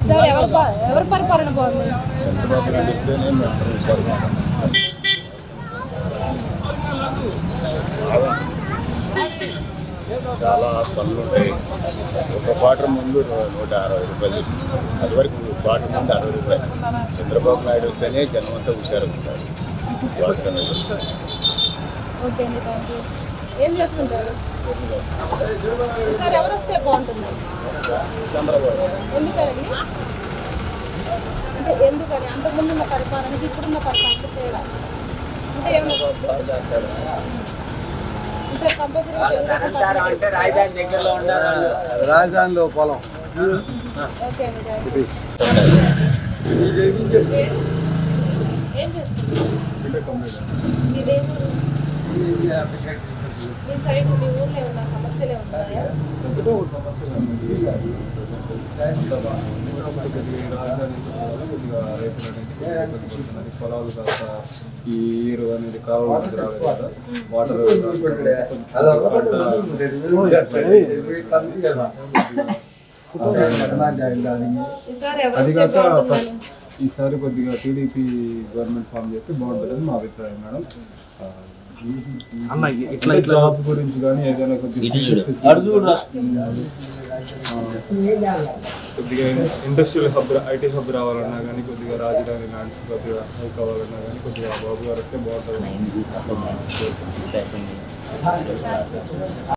Sir ఎవరి పరిపాలన బాగుంది? చంద్రబాబు నాయుడు వస్తేనే చాలా పనులు ఉంటాయి. ఒక క్వార్టర్ ముందు 160 రూపాయలు తీసుకుంటారు. అది వరకు క్వార్టర్ ముందు 60 రూపాయలు. చంద్రబాబు నాయుడు వస్తేనే జనం అంతా హుషారుగా ఉంటారు. వాస్తవంగా ఓకే అండి, థ్యాంక్ యూ. ఏం చేస్తుంటారు సార్? ఎవరు వస్తే బాగుంటుంది? చంద్రబాబు. ఎందుకనండి? అంటే ఎందుకని అంతకుముందు ఉన్న పరిపాలనకి ఇప్పుడున్న పరిపాలనకి తేడా అంటే ఏమన్నా సార్? కంపల్సరీ రాజధానిలో పొలం. ఓకే అండి, ఏం చేస్తున్నారు? మీ సైడ్ మీ ఊర్లో ఏమన్నా సమస్యలే ఉన్నాయా? సమస్యలు పొలాలు కాస్త ఈ నీరు అనేది కావాలి కదా, వాటర్ ఈసారి కొద్దిగా టీడీపీ గవర్నమెంట్ ఫామ్ చేస్తే బాగుంటుందని మా అభిప్రాయం మేడం. జాబ్ గురించి కానీ ఏదైనా కొద్దిగా ఇండస్ట్రియల్ హబ్, ఐటీ హబ్ రావాలన్నా కానీ, కొద్దిగా రాజధాని ల్యాండ్స్ కొద్దిగా హెల్ప్ కావాలన్నా కానీ కొద్దిగా బాబు గారు వస్తే బాగుంటుంది.